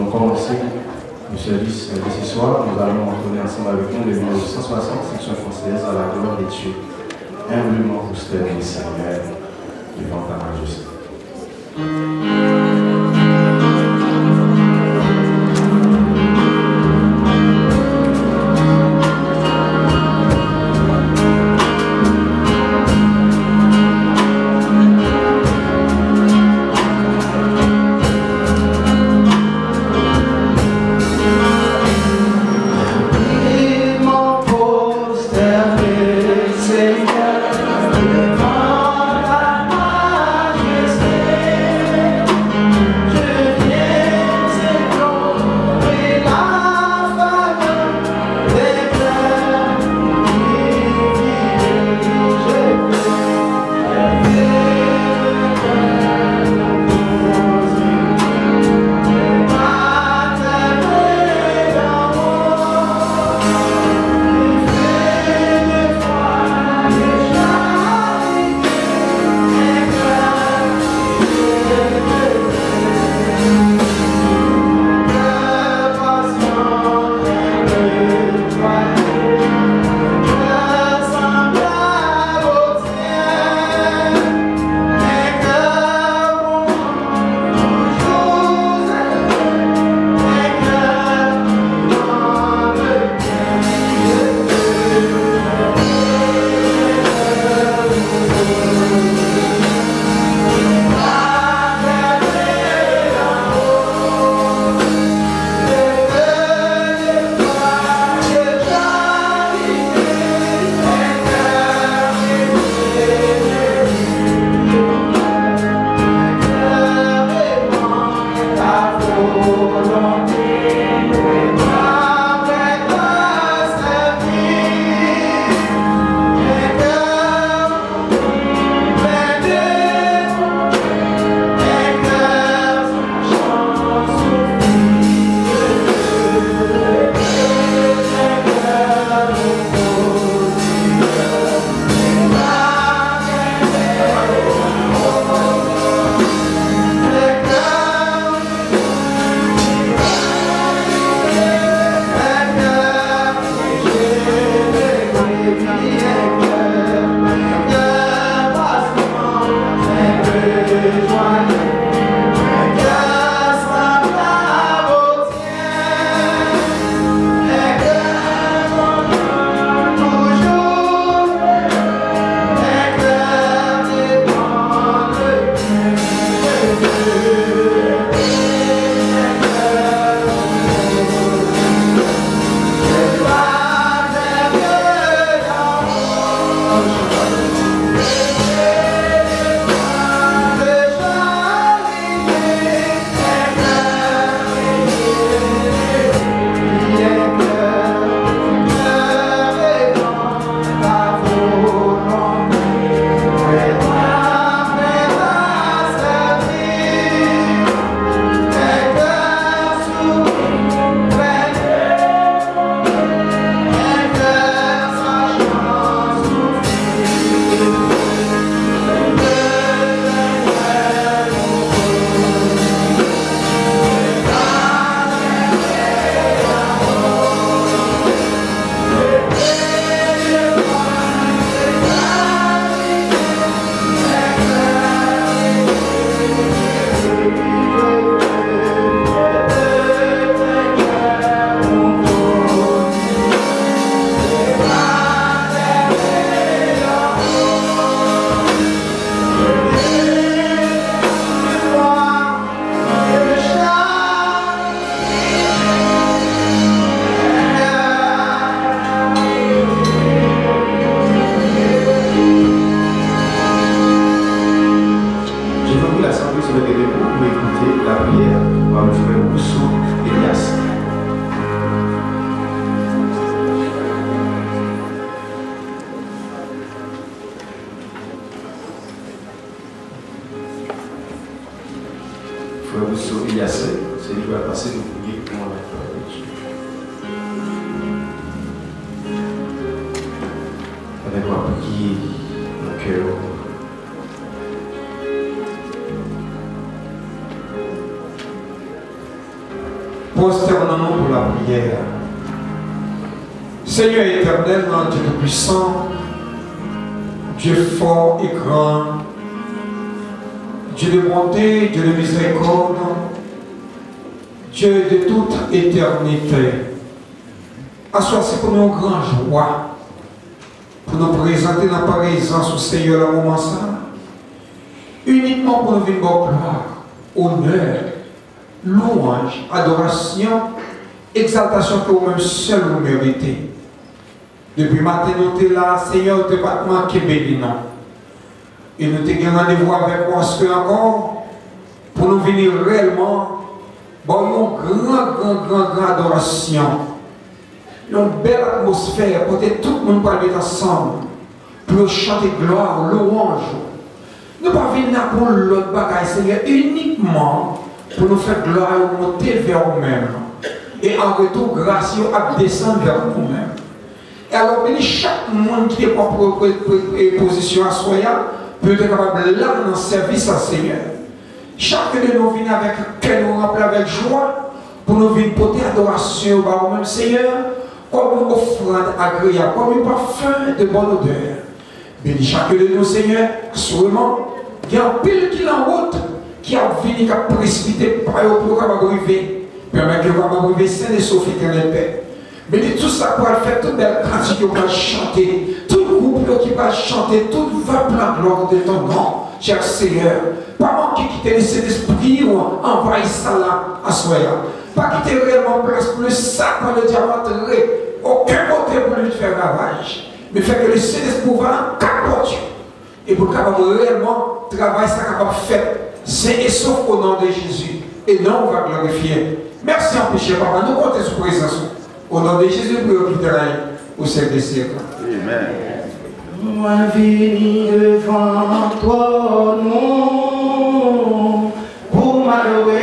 allons commencer le service de ce soir. Nous allons entonner ensemble avec nous le numéro 160, section française, à la gloire des dieux. Humblement prosterné, Seigneur, devant ta majesté. C'est lui qui va passer le prier pour la gloire de Dieu. Avec moi, prier mon cœur. Prosternons-nous pour la prière. Seigneur éternel, Dieu Tout-Puissant, Dieu fort et grand, Dieu de bonté, Dieu de miséricorde, Dieu de toute éternité. Assois-toi pour nos grandes joies, pour nous présenter dans la présence au Seigneur la moment ça, uniquement pour nous venir gloire, honneur, louange, adoration, exaltation que vous-même seul vous méritez. Depuis matin, nous sommes là, Seigneur, nous ne pas manqué béni. Et nous avons rendez-vous avec vous encore pour nous venir réellement bon, une grande adoration. Une belle atmosphère pour que tout le monde parle ensemble pour chanter gloire, louange. Nous ne pas venir pour l'autre bagaille, Seigneur, uniquement pour nous faire gloire et monter vers nous-mêmes. Et en retour, grâce à descendre vers nous-mêmes. Et alors, chaque monde qui est en position à soi, peut être capable là dans le service à Seigneur. Chacun de nous vient avec un cœur, nous remplit avec joie, pour nous venir porter adoration au même Seigneur, comme une offrande agréable, comme un parfum de bonne odeur. Bénis chacun de nous, Seigneur, sûrement, il y a un pile qui est en route, qui a fini, qui a précipité pour arriver. Permet que vous arriver sain et sauf éternel Père. Bénis tout ça pour faire toute belle pratique qui va chanter, tout groupe qui va chanter, tout va pour la gloire de ton nom, cher Seigneur. Pas manquer quitter le Saint-Esprit ou envoyer ça là à soi. Pas quitter réellement presque le sac dans le diamant, aucun côté pour lui faire ravage. Mais faire que le Saint-Esprit va capoter. Et pour capable réellement travailler ça capable faire, c'est et sauf au nom de Jésus. Et non, on va glorifier. Merci en péché, Papa. Nous comptons sur présence. Au nom de Jésus, pour le au siècle des siècles. Amen. Moi, venu devant toi, non, pour m'alouer,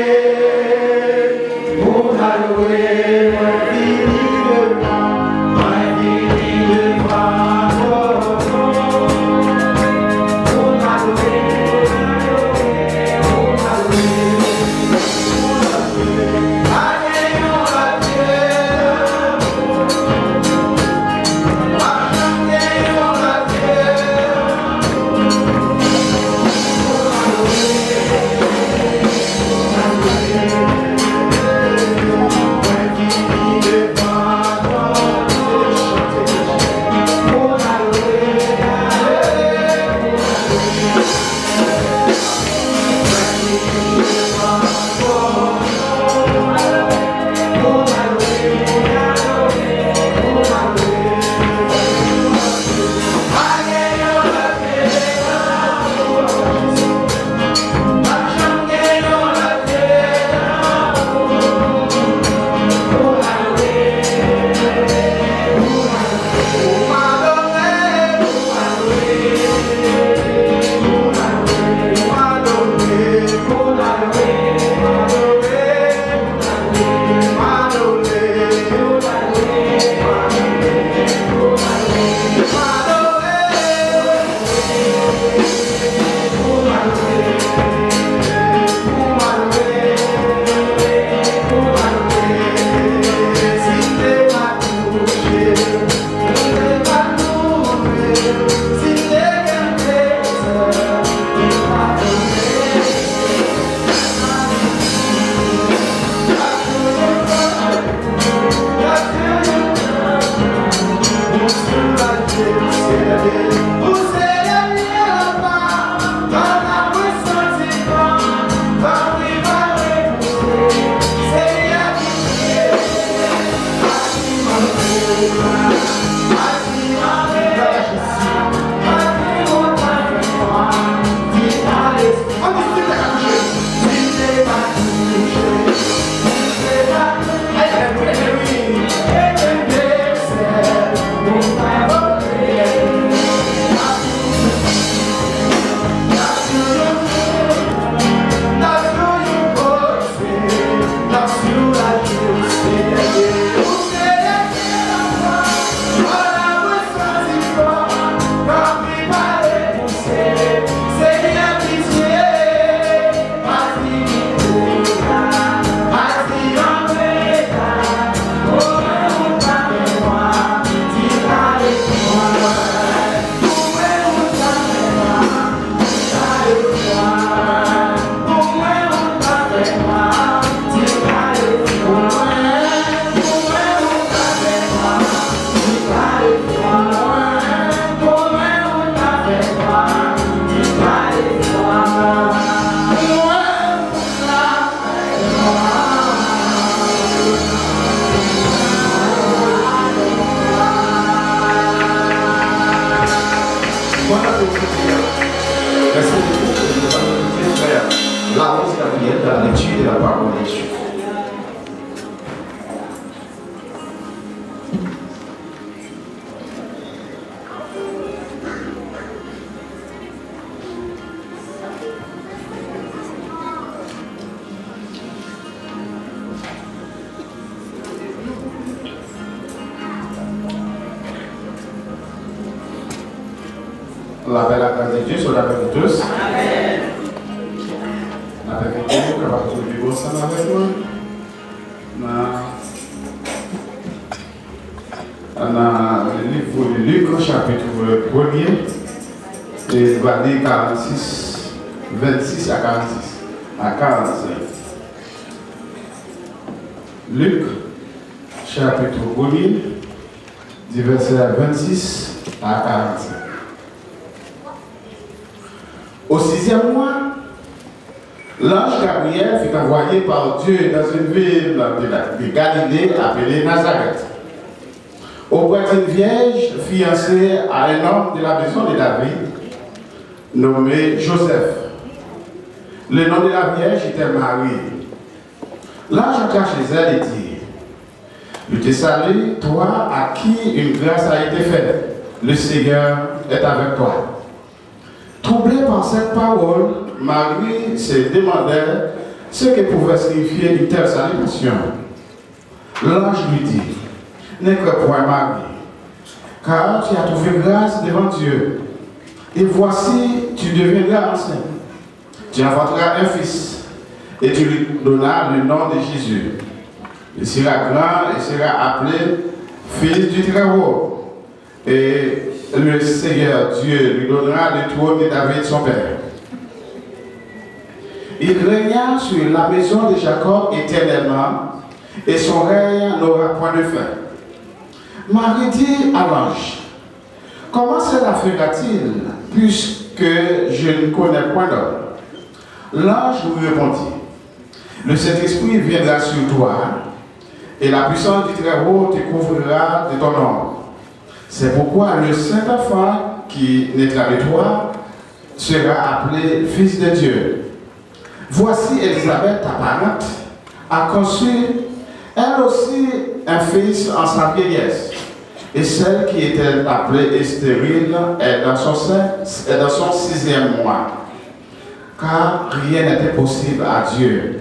moi, venu devant, moi, venu devant toi, pour m'alouer, pour m'alouer. l'appel à la grâce de Dieu sur la vie de tous. Amen. La permettez nous d'avoir tout vivre ensemble avec nous. Dans le livre de Luc, chapitre 1er, et va lire 46, 26 à 46, à 45. Luc, chapitre 1er, du verset 26 à 45. Au 6e mois, l'ange Gabriel fut envoyé par Dieu dans une ville de Galilée appelée Nazareth, auprès d'une vierge fiancée à un homme de la maison de David, nommé Joseph. Le nom de la vierge était Marie. L'ange entra chez elle et dit: Je te salue, toi à qui une grâce a été faite. Le Seigneur est avec toi. Troublée par cette parole, Marie se demandait ce que pouvait signifier une telle salutation. L'ange lui dit: Ne crains point, Marie, car tu as trouvé grâce devant Dieu. Et voici, tu deviendras enceinte. Tu enfanteras un fils, et tu lui donneras le nom de Jésus. Il sera grand et sera appelé Fils du Très-Haut. Et le Seigneur Dieu lui donnera le trône de David son père. Il régna sur la maison de Jacob éternellement, et son règne n'aura point de fin. Marie dit à l'ange: Comment cela fera-t-il, puisque je ne connais point d'homme? L'ange lui répondit: Le Saint-Esprit viendra sur toi, et la puissance du Très-Haut te couvrira de ton ombre. C'est pourquoi le Saint-Enfant qui naîtra de toi sera appelé Fils de Dieu. Voici Élisabeth, ta parente, a conçu elle aussi un fils en sa vieillesse. Et celle qui était appelée stérile est dans son 6e mois. Car rien n'était possible à Dieu.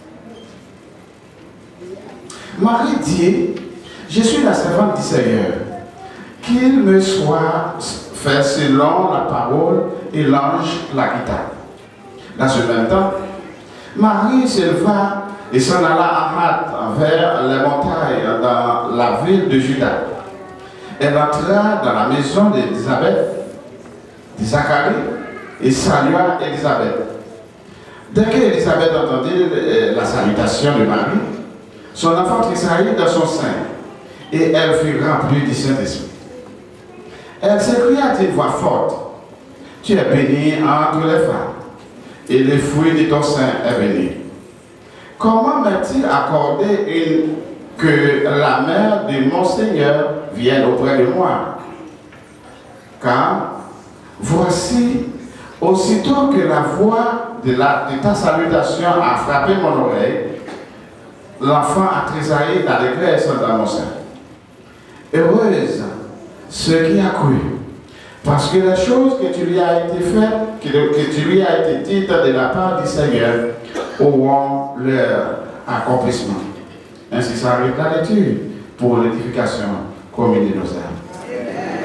Marie dit: Je suis la servante du Seigneur. Qu'il me soit fait selon la parole, et l'ange la quitta. Dans ce même temps, Marie s'éleva et s'en alla à hâte vers les montagnes dans la ville de Juda. Elle entra dans la maison d'Élisabeth, de Zacharie, et salua Élisabeth. Dès qu'Élisabeth entendit la salutation de Marie, son enfant tressaillit dans son sein, et elle fut remplie du Saint-Esprit. Elle s'écria d'une voix forte: Tu es bénie entre les femmes, et le fruit de ton sein est béni. Comment m'est-il accordé que la mère de mon Seigneur vienne auprès de moi? Car voici, aussitôt que la voix de ta salutation a frappé mon oreille, l'enfant a tressailli d'allégresse dans mon sein. Heureuse ceux qui a cru, parce que les choses que tu lui as été faites, que tu lui as été dites de la part du Seigneur, auront leur accomplissement. Ainsi s'arrête la lecture pour l'édification commune de nos âmes.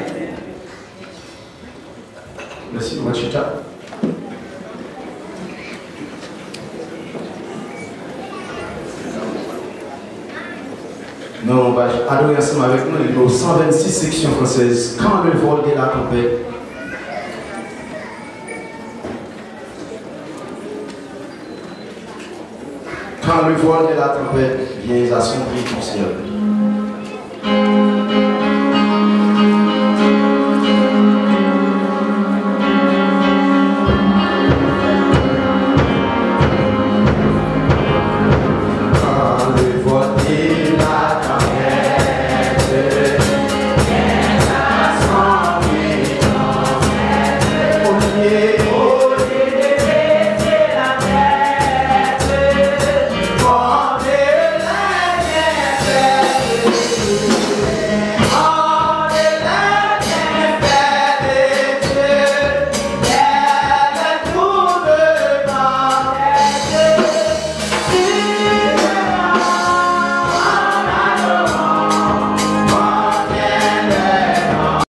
Merci, Machita. Nous allons adorer ensemble avec nous le numéro 126 section française, Quand le vol de la tempête. Quand le vol de la tempête vient à son prix ton ciel.